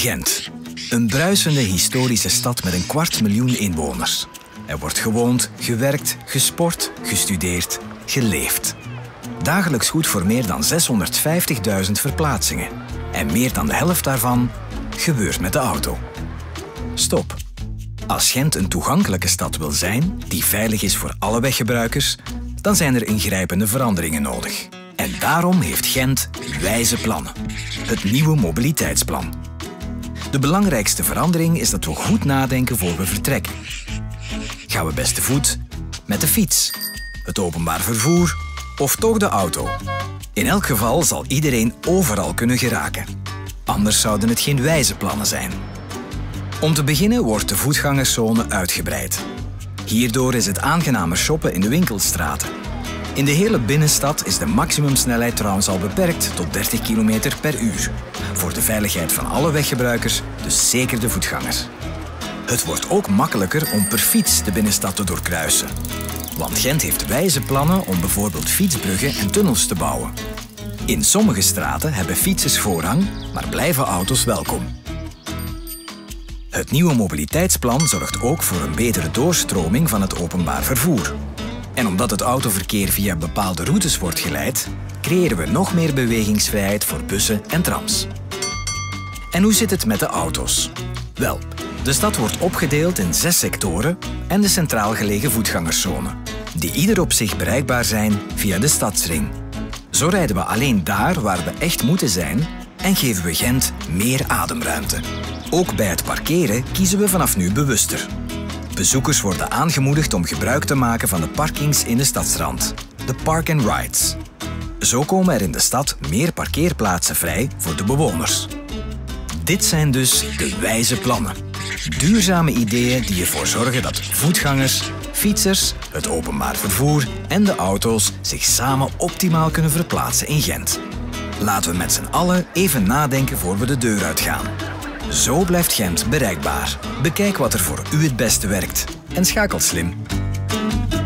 Gent. Een bruisende historische stad met 250.000 inwoners. Er wordt gewoond, gewerkt, gesport, gestudeerd, geleefd. Dagelijks goed voor meer dan 650.000 verplaatsingen. En meer dan de helft daarvan gebeurt met de auto. Stop. Als Gent een toegankelijke stad wil zijn, die veilig is voor alle weggebruikers, dan zijn er ingrijpende veranderingen nodig. En daarom heeft Gent wijze plannen. Het nieuwe mobiliteitsplan. De belangrijkste verandering is dat we goed nadenken voor we vertrekken. Gaan we best te voet, met de fiets, het openbaar vervoer of toch de auto? In elk geval zal iedereen overal kunnen geraken. Anders zouden het geen wijze plannen zijn. Om te beginnen wordt de voetgangerszone uitgebreid. Hierdoor is het aangenamer shoppen in de winkelstraten. In de hele binnenstad is de maximumsnelheid trouwens al beperkt tot 30 km per uur. Voor de veiligheid van alle weggebruikers, dus zeker de voetgangers. Het wordt ook makkelijker om per fiets de binnenstad te doorkruisen. Want Gent heeft wijze plannen om bijvoorbeeld fietsbruggen en tunnels te bouwen. In sommige straten hebben fietsers voorrang, maar blijven auto's welkom. Het nieuwe mobiliteitsplan zorgt ook voor een betere doorstroming van het openbaar vervoer. En omdat het autoverkeer via bepaalde routes wordt geleid, creëren we nog meer bewegingsvrijheid voor bussen en trams. En hoe zit het met de auto's? Wel, de stad wordt opgedeeld in 6 sectoren en de centraal gelegen voetgangerszone, die ieder op zich bereikbaar zijn via de stadsring. Zo rijden we alleen daar waar we echt moeten zijn en geven we Gent meer ademruimte. Ook bij het parkeren kiezen we vanaf nu bewuster. Bezoekers worden aangemoedigd om gebruik te maken van de parkings in de stadsrand, de park and rides. Zo komen er in de stad meer parkeerplaatsen vrij voor de bewoners. Dit zijn dus de wijze plannen. Duurzame ideeën die ervoor zorgen dat voetgangers, fietsers, het openbaar vervoer en de auto's zich samen optimaal kunnen verplaatsen in Gent. Laten we met z'n allen even nadenken voor we de deur uitgaan. Zo blijft Gent bereikbaar. Bekijk wat er voor u het beste werkt en schakel slim.